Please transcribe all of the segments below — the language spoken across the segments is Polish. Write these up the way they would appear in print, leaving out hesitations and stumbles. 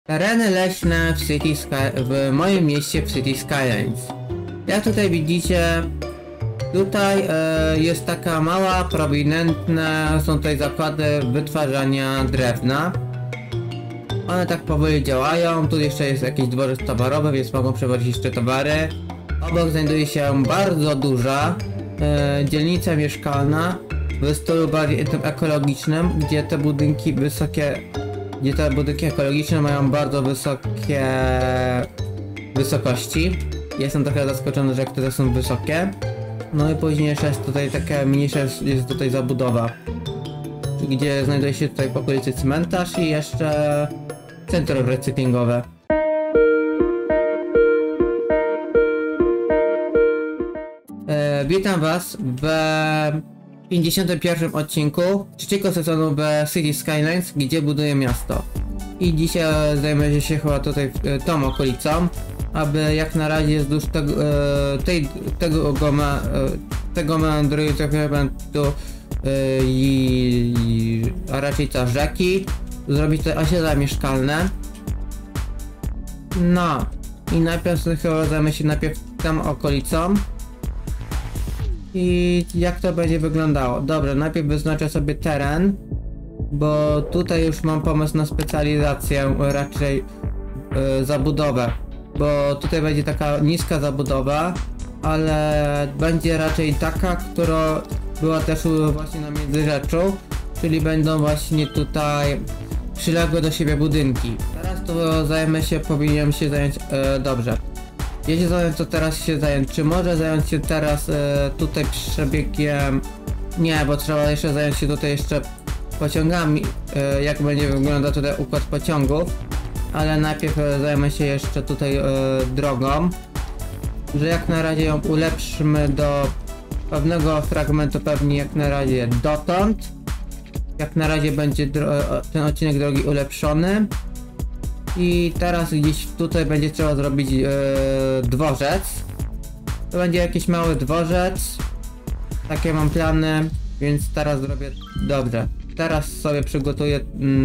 Tereny leśne w moim mieście w City Skylines. Jak tutaj widzicie, tutaj jest taka mała, prowinentna, są tutaj zakłady wytwarzania drewna. One tak powoli działają, tu jeszcze jest jakiś dworzec towarowy, więc mogą przewozić jeszcze towary. Obok znajduje się bardzo duża dzielnica mieszkalna w stylu bardziej tym ekologicznym, gdzie te budynki ekologiczne mają bardzo wysokie wysokości. Jestem trochę zaskoczony, że które są wysokie. No i później jeszcze jest tutaj taka mniejsza jest tutaj zabudowa, gdzie znajduje się tutaj w okolicy cmentarz i jeszcze centrum recyklingowe. Witam was w 51 odcinku trzeciego sezonu w City Skylines, gdzie buduję miasto. I dzisiaj zajmę się chyba tutaj tą okolicą, aby jak na razie wzdłuż tego meandru tu a raczej to rzeki, zrobić te osiedla mieszkalne. No i najpierw chyba zajmę się tą okolicą i jak to będzie wyglądało. Dobra, najpierw wyznaczę sobie teren, bo tutaj już mam pomysł na specjalizację, raczej zabudowę, bo tutaj będzie taka niska zabudowa, ale będzie raczej taka, która była też właśnie na Międzyrzeczu, czyli będą właśnie tutaj przyległe do siebie budynki. Teraz to powinienem się zająć, dobrze. Jeśli zająć, to teraz się zająć. Czy może zająć się teraz tutaj przebiegiem? Nie, bo trzeba jeszcze zająć się tutaj jeszcze pociągami, jak będzie wyglądał tutaj układ pociągów. Ale najpierw zajmę się jeszcze tutaj drogą, że jak na razie ją ulepszymy do pewnego fragmentu, pewnie jak na razie dotąd. Jak na razie będzie ten odcinek drogi ulepszony. I teraz gdzieś tutaj będzie trzeba zrobić dworzec. To będzie jakiś mały dworzec. Takie mam plany, więc teraz zrobię. Dobrze. Teraz sobie przygotuję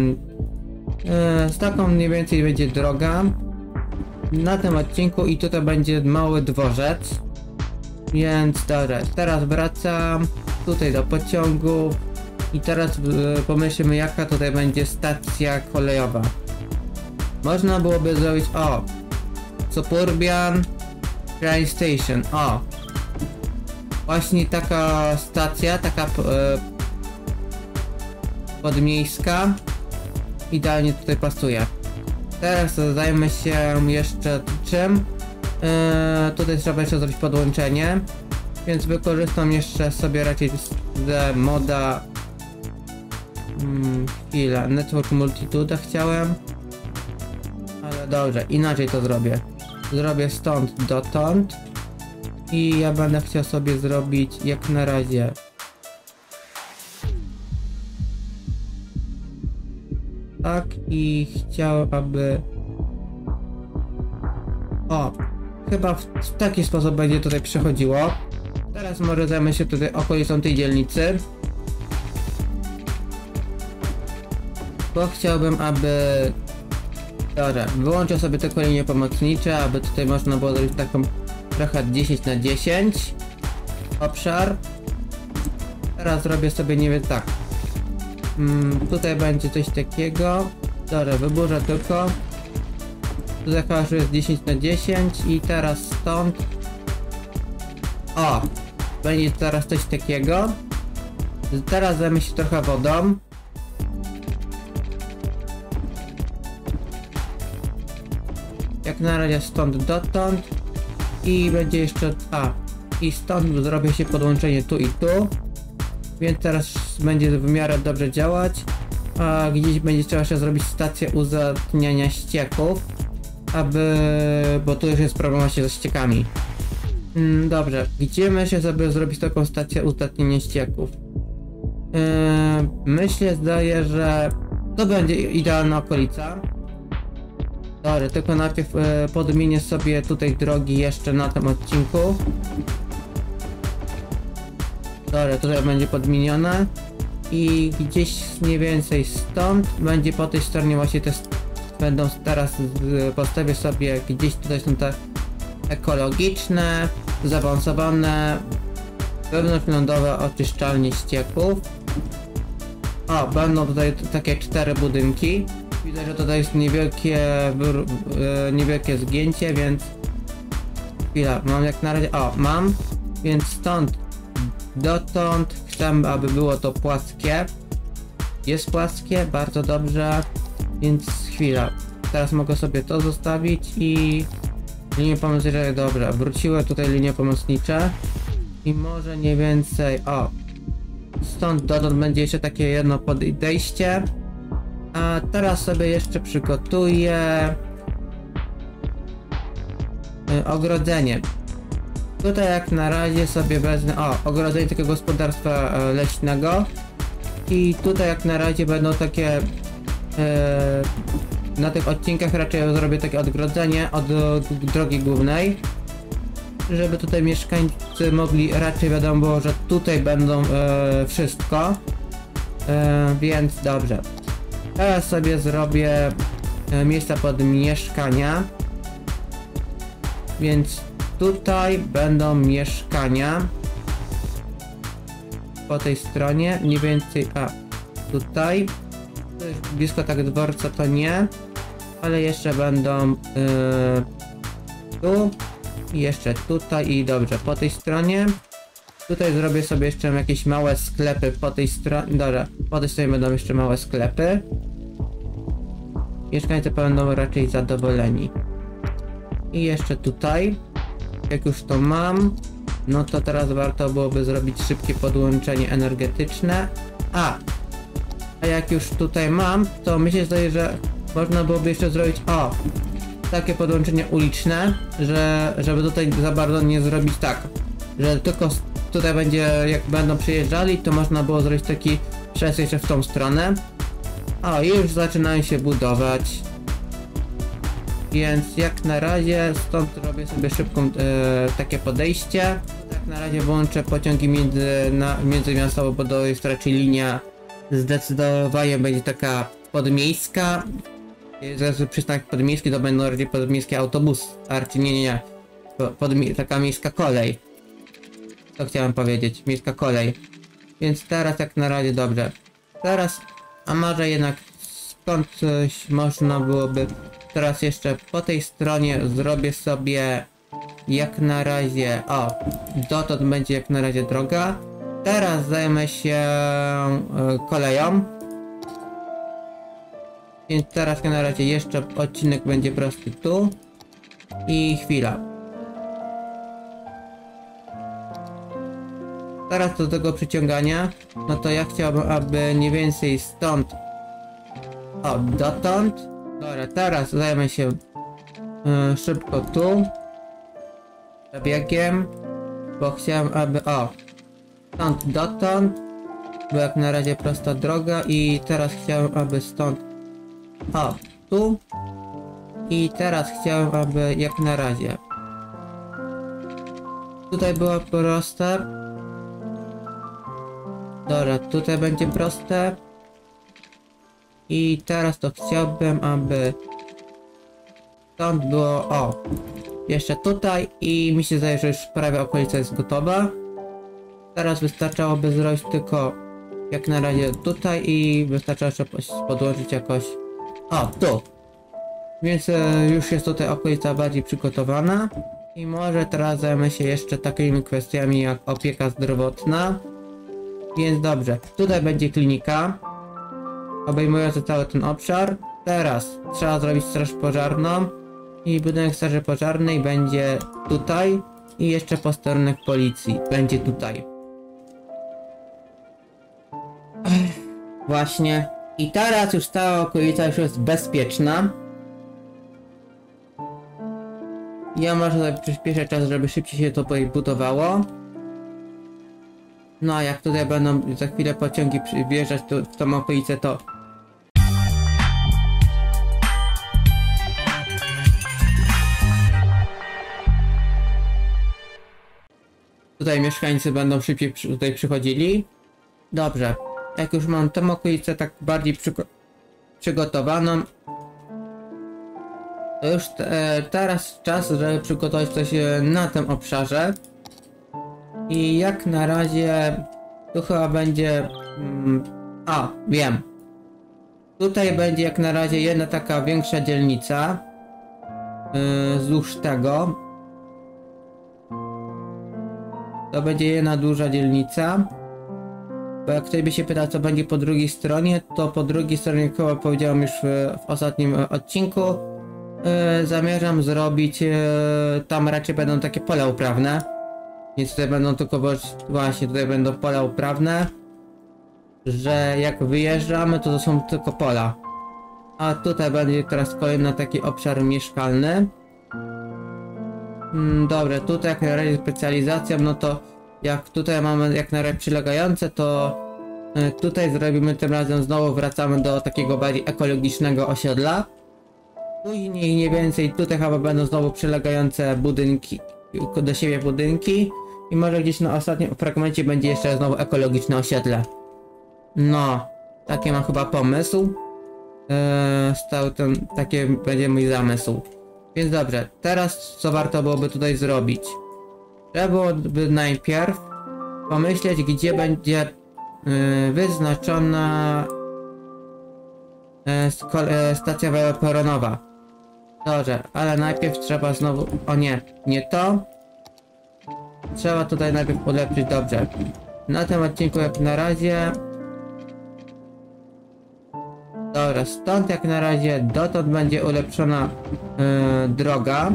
z taką mniej więcej będzie droga na tym odcinku i tutaj będzie mały dworzec. Więc dobra, teraz wracam tutaj do pociągu i teraz pomyślmy, jaka tutaj będzie stacja kolejowa. Można byłoby zrobić Suburban Train Station, właśnie taka stacja, taka podmiejska, idealnie tutaj pasuje. Teraz zajmę się jeszcze czym? Tutaj trzeba jeszcze zrobić podłączenie, więc wykorzystam jeszcze sobie raczej z moda chwila, Network Multitude chciałem, ale dobrze, inaczej to zrobię. Zrobię stąd dotąd i ja będę chciał sobie zrobić jak na razie tak i chciał, aby chyba w taki sposób będzie tutaj przechodziło. Teraz może zajmę się tutaj okolicą tej dzielnicy, bo chciałbym, aby wyłączę sobie te linie pomocnicze, aby tutaj można było zrobić taką trochę 10×10 obszar. Teraz zrobię sobie, nie wiem, tak. Tutaj będzie coś takiego. Dobra, wyburzę tylko. Tutaj chyba już jest 10×10 i teraz stąd. Będzie teraz coś takiego. Teraz zajmę się trochę wodą. Jak na razie stąd dotąd. I będzie jeszcze i stąd zrobię się podłączenie tu i tu. Więc teraz będzie w miarę dobrze działać. A gdzieś będzie trzeba jeszcze zrobić stację uzatniania ścieków, bo tu już jest problem właśnie ze ściekami. Dobrze, gdzie myślę sobie zrobić taką stację uzatniania ścieków? Myślę, zdaje, że to będzie idealna okolica. Dobra, tylko najpierw podmienię sobie tutaj drogi jeszcze na tym odcinku. Dobra, tutaj będzie podmienione i gdzieś mniej więcej stąd będzie po tej stronie właśnie te będą teraz postawię sobie gdzieś tutaj są te ekologiczne, zaawansowane, wewnątrzlądowe oczyszczalnie ścieków. O, będą tutaj takie 4 budynki. Widzę, że tutaj jest niewielkie zgięcie, więc chwila, mam jak na razie, o, mam, więc stąd dotąd chcę, aby było to płaskie. Jest płaskie, bardzo dobrze, więc chwila, teraz mogę sobie to zostawić i linie pomocnicze, dobra, wróciły tutaj linie pomocnicze i może nie więcej, o, stąd dotąd będzie jeszcze takie jedno podejście, a teraz sobie jeszcze przygotuję ogrodzenie. Tutaj jak na razie sobie wezmę, ogrodzenie takiego gospodarstwa leśnego i tutaj jak na razie będą takie na tych odcinkach raczej zrobię takie odgrodzenie od drogi głównej, żeby tutaj mieszkańcy mogli raczej wiadomo było, że tutaj będą wszystko, więc dobrze. Teraz sobie zrobię miejsca pod mieszkania, więc tutaj będą mieszkania po tej stronie, mniej więcej, tutaj blisko tak dworca to nie, ale jeszcze będą tu i jeszcze tutaj i dobrze, po tej stronie tutaj zrobię sobie jeszcze jakieś małe sklepy po tej stronie, dobrze, po tej stronie będą jeszcze małe sklepy. Mieszkańcy będą raczej zadowoleni. I jeszcze tutaj, jak już to mam, no to teraz warto byłoby zrobić szybkie podłączenie energetyczne. A jak już tutaj mam, to myślę sobie, że można byłoby jeszcze zrobić takie podłączenie uliczne, żeby tutaj za bardzo nie zrobić tak, że tylko tutaj będzie, jak będą przyjeżdżali, to można było zrobić taki przejazd jeszcze w tą stronę. I już zaczynają się budować. Więc jak na razie stąd robię sobie szybką takie podejście. Tak na razie włączę pociągi międzymiastowe, bo to jest raczej linia zdecydowanie będzie taka podmiejska. Zaraz przystanek podmiejski to będą raczej podmiejski autobus, a raczej nie. Taka miejska kolej. To chciałem powiedzieć, miejska kolej. Więc teraz jak na razie dobrze. Teraz, a może jednak skąd coś można byłoby. Teraz jeszcze po tej stronie zrobię sobie jak na razie, dotąd będzie jak na razie droga. Teraz zajmę się koleją. Więc teraz na razie jeszcze odcinek będzie prosty tu. I chwila. Teraz do tego przyciągania, no to ja chciałbym, aby mniej więcej stąd, dotąd. Dobra, teraz zajmę się szybko tu biegiem, bo chciałem, aby stąd dotąd, bo jak na razie prosta droga i teraz chciałem, aby stąd tu i teraz chciałem, aby jak na razie tutaj było proste. Dobra, tutaj będzie proste. I teraz to chciałbym, aby stąd było, jeszcze tutaj i mi się zdaje, że już prawie okolica jest gotowa. Teraz wystarczałoby zrobić tylko jak na razie tutaj i wystarcza jeszcze podłączyć jakoś, tu. Więc już jest tutaj okolica bardziej przygotowana. I może teraz zajmę się jeszcze takimi kwestiami jak opieka zdrowotna. Więc dobrze, tutaj będzie klinika obejmująca cały ten obszar. Teraz trzeba zrobić straż pożarną i budynek straży pożarnej będzie tutaj i jeszcze posterunek policji będzie tutaj. Właśnie. I teraz już cała okolica już jest bezpieczna. Ja może sobie przyspieszę czas, żeby szybciej się to budowało. No a jak tutaj będą za chwilę pociągi wjeżdżać w tą okolicę, to tutaj mieszkańcy będą szybciej tutaj przychodzili. Dobrze, jak już mam tę okolicę tak bardziej przygotowaną, To już teraz czas, żeby przygotować coś na tym obszarze. I jak na razie tu chyba będzie... wiem. Tutaj będzie jak na razie jedna taka większa dzielnica. Wzdłuż tego. To będzie jedna duża dzielnica. Bo jak ktoś by się pytał, co będzie po drugiej stronie, to po drugiej stronie, chyba powiedziałem już w ostatnim odcinku, zamierzam zrobić, tam raczej będą takie pola uprawne. Więc tutaj będą tylko, właśnie tutaj będą pola uprawne, że jak wyjeżdżamy, to są tylko pola. A tutaj będzie teraz kolejny taki obszar mieszkalny. Dobra, tutaj jak na razie specjalizacja, no to jak tutaj mamy jak na razie przylegające, to tutaj zrobimy tym razem, znowu wracamy do takiego bardziej ekologicznego osiedla. Później mniej więcej tutaj chyba będą znowu przylegające budynki, do siebie budynki. I może gdzieś na ostatnim fragmencie będzie jeszcze znowu ekologiczne osiedle. No, taki mam chyba pomysł. Taki będzie mój zamysł. Więc dobrze, teraz co warto byłoby tutaj zrobić? Trzeba byłoby najpierw pomyśleć, gdzie będzie wyznaczona stacja wieloperonowa. Dobrze, ale najpierw trzeba znowu... O nie, nie to. Trzeba tutaj najpierw ulepszyć, dobrze. Na tym odcinku jak na razie... Dobra, stąd jak na razie dotąd będzie ulepszona droga.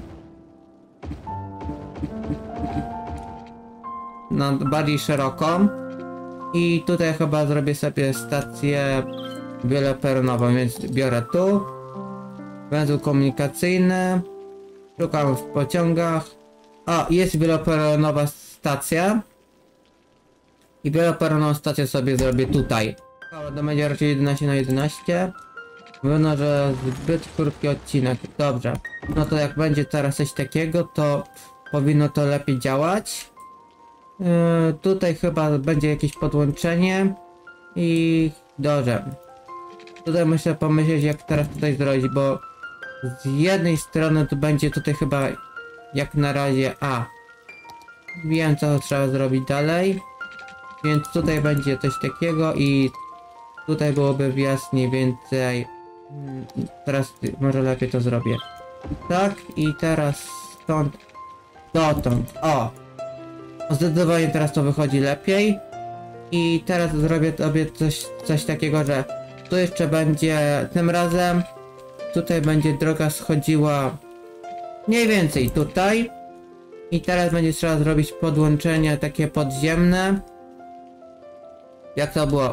No, bardziej szeroką. I tutaj chyba zrobię sobie stację wieloperonową, więc biorę tu. Węzeł komunikacyjny. Szukam w pociągach. O, jest wieloperonowa stacja. I wieloperonową stację sobie zrobię tutaj. To będzie raczej 11 na 11. Mówiono, że zbyt krótki odcinek. Dobrze. No to jak będzie teraz coś takiego, to powinno to lepiej działać. Tutaj chyba będzie jakieś podłączenie. I dobrze. Tutaj muszę pomyśleć, jak teraz tutaj zrobić, bo z jednej strony to będzie tutaj chyba jak na razie wiem, co trzeba zrobić dalej. Więc tutaj będzie coś takiego i tutaj byłoby wjazd mniej więcej. Teraz może lepiej to zrobię. Tak, i teraz stąd dotąd. O! Zdecydowanie teraz to wychodzi lepiej. I teraz zrobię sobie coś takiego, że tu jeszcze będzie tym razem. Tutaj będzie droga schodziła mniej więcej tutaj. I teraz będzie trzeba zrobić podłączenie takie podziemne. Jak to było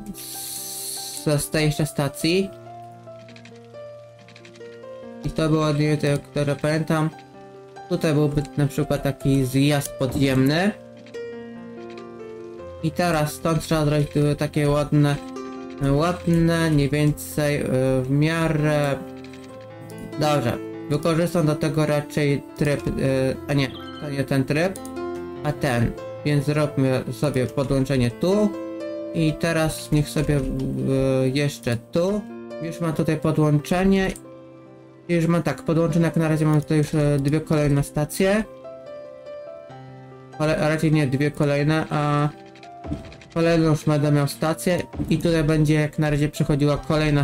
z tej jeszcze stacji. I to było nie to, które pamiętam. Tutaj byłby na przykład taki zjazd podziemny. I teraz stąd trzeba zrobić takie ładne, mniej więcej w miarę... Dobrze, wykorzystam do tego raczej tryb, a nie, to nie ten tryb, a ten. Więc zróbmy sobie podłączenie tu. I teraz niech sobie jeszcze tu. Już mam tutaj podłączenie. Już mam tak, podłączone jak na razie mam tutaj już dwie kolejne stacje. Ale raczej nie dwie kolejne, a kolejną już będę miał stację. I tutaj będzie jak na razie przechodziła kolejna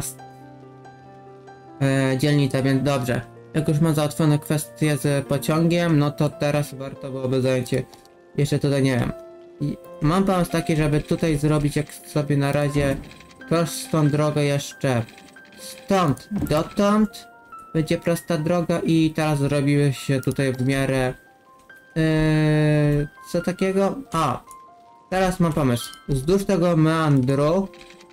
dzielnica, więc dobrze. Jak już mam załatwione kwestie z pociągiem, no to teraz warto byłoby zająć się jeszcze tutaj, nie wiem. Mam pomysł taki, żeby tutaj zrobić jak sobie na razie prostą drogę jeszcze stąd dotąd. Będzie prosta droga i teraz zrobiły się tutaj w miarę co takiego? Teraz mam pomysł. Wzdłuż tego meandru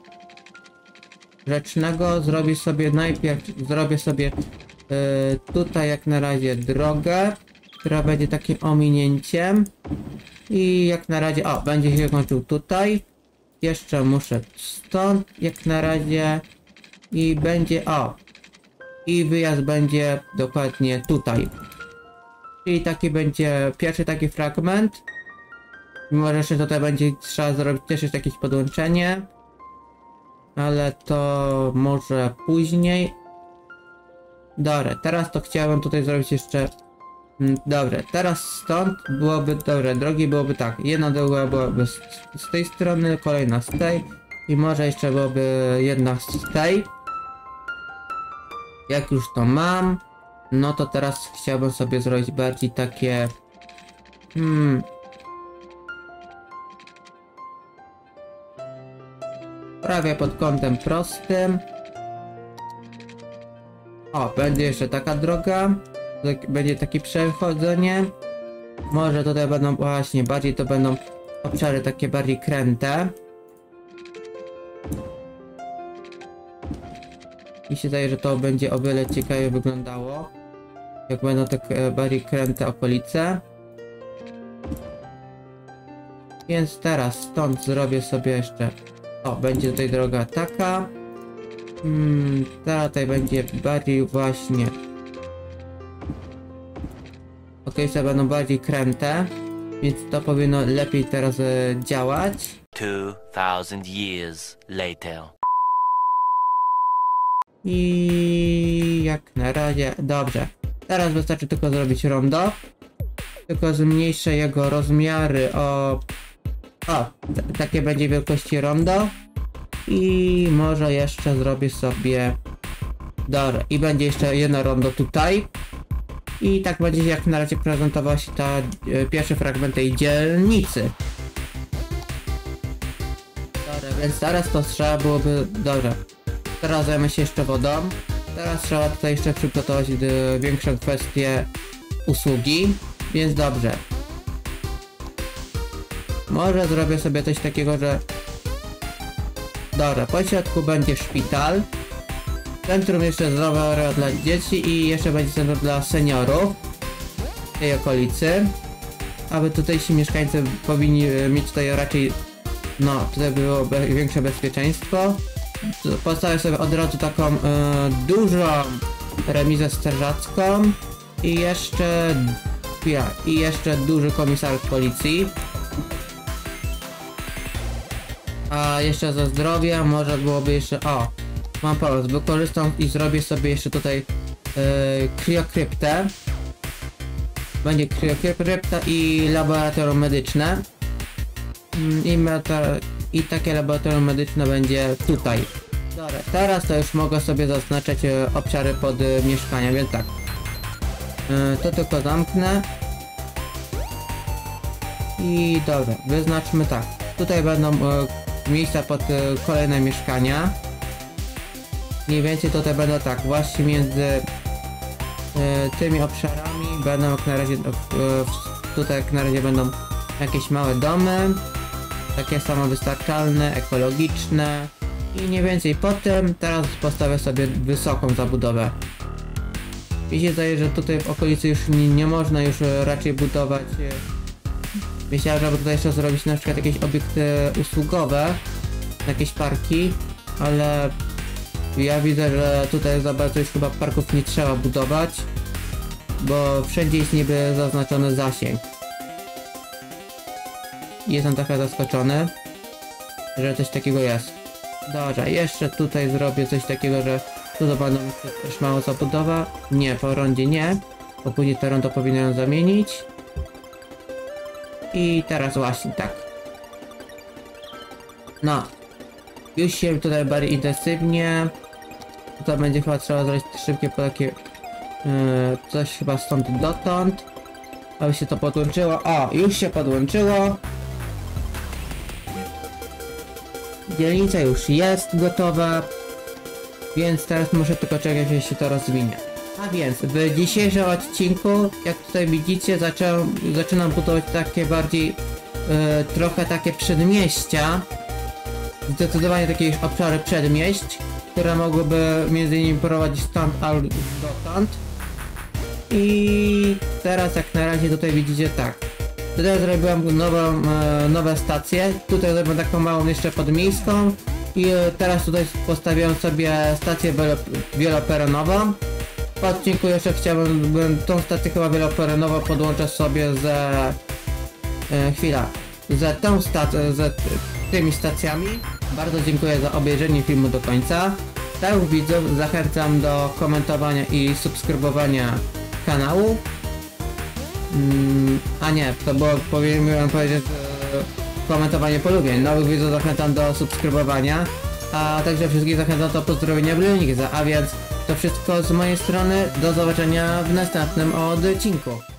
rzecznego zrobię sobie tutaj jak na razie drogę, która będzie takim ominięciem. I jak na razie, będzie się kończył tutaj. Jeszcze muszę stąd, jak na razie. I będzie, i wyjazd będzie dokładnie tutaj. Czyli taki będzie pierwszy taki fragment. Mimo że jeszcze tutaj będzie trzeba zrobić też jeszcze jakieś podłączenie. Ale to może później. Dobra, teraz to chciałem tutaj zrobić jeszcze... Dobra, teraz stąd byłoby... Dobra, drogi byłoby tak. Jedna droga byłaby z tej strony, kolejna z tej. I może jeszcze byłoby jedna z tej. Jak już to mam, no to teraz chciałbym sobie zrobić bardziej takie... Prawie pod kątem prostym. O, będzie jeszcze taka droga. Będzie takie przechodzenie. Może tutaj będą właśnie bardziej to będą obszary takie bardziej kręte. Mi się zdaje, że to będzie o wiele ciekawie wyglądało. Jak będą takie bardziej kręte okolice. Więc teraz stąd zrobię sobie jeszcze... O, będzie tutaj droga taka. Ta tutaj będzie bardziej właśnie... Okolice będą bardziej kręte. Więc to powinno lepiej teraz działać. 2000 years later. I jak na razie, dobrze. Teraz wystarczy tylko zrobić rondo. Tylko zmniejszę jego rozmiary o... takie będzie wielkości rondo. I może jeszcze zrobię sobie... Dobra, i będzie jeszcze jedno rondo tutaj. I tak będzie jak na razie prezentowała się ta pierwszy fragment tej dzielnicy. Dobra, więc teraz to trzeba byłoby... Dobra. Teraz zajmę się jeszcze wodą. Teraz trzeba tutaj jeszcze przygotować większą kwestię usługi. Więc dobrze. Może zrobię sobie coś takiego, że... Dobra, po środku będzie szpital. Centrum jeszcze zdrowia dla dzieci i jeszcze będzie centrum dla seniorów w tej okolicy. Aby tutejsi mieszkańcy powinni mieć tutaj raczej... No, tutaj było większe bezpieczeństwo. Postawię sobie od razu taką dużą remizę strażacką i jeszcze duży komisariat policji. A jeszcze za zdrowie może byłoby jeszcze... O! Mam pomysł, wykorzystam i zrobię sobie jeszcze tutaj kriokryptę. Będzie kriokrypta i laboratorium medyczne. I takie laboratorium medyczne będzie tutaj. Dobra, teraz to już mogę sobie zaznaczać obszary pod mieszkania, więc tak. To tylko zamknę. I dobra, wyznaczmy tak. Tutaj będą miejsca pod kolejne mieszkania. Mniej więcej tutaj będą tak, właśnie między tymi obszarami będą jak na razie, tutaj jak na razie będą jakieś małe domy. Takie samowystarczalne, ekologiczne i mniej więcej potem teraz postawię sobie wysoką zabudowę. Mi się zdaje, że tutaj w okolicy już nie można już raczej budować. Myślałem, żeby tutaj jeszcze zrobić na przykład jakieś obiekty usługowe, jakieś parki, ale ja widzę, że tutaj za bardzo już chyba parków nie trzeba budować, bo wszędzie jest niby zaznaczony zasięg. Jestem trochę zaskoczony, że coś takiego jest. Dobra, jeszcze tutaj zrobię coś takiego, że tu będą też mała zabudowa. Nie, po rondzie nie, bo później to rondo powinno ją zamienić. I teraz właśnie tak. No. Już się tutaj bardziej intensywnie. To będzie chyba trzeba zrobić szybkie po takie... coś chyba stąd dotąd. Aby się to podłączyło. O, już się podłączyło. Dzielnica już jest gotowa. Więc teraz muszę tylko czekać, aż się to rozwinie. A więc w dzisiejszym odcinku, jak tutaj widzicie, zaczynam budować takie bardziej trochę takie przedmieścia. Zdecydowanie takie już obszary przedmieść, które mogłyby między innymi prowadzić stąd albo dotąd. I teraz jak na razie tutaj widzicie tak. Tutaj zrobiłem nowe stacje. Tutaj zrobiłem taką małą jeszcze podmiejską. I teraz tutaj postawiłem sobie stację wieloperonową. W odcinku jeszcze chciałbym tą stację chyba wieloperonową podłączę sobie z tymi stacjami. Bardzo dziękuję za obejrzenie filmu do końca. Stałych widzów zachęcam do komentowania i subskrybowania kanału. A nie, to było, powinienem powiedzieć, komentowanie polubień. Nowych widzów zachęcam do subskrybowania, a także wszystkich zachęcam do pozdrowienia Bryniksa. A więc to wszystko z mojej strony. Do zobaczenia w następnym odcinku.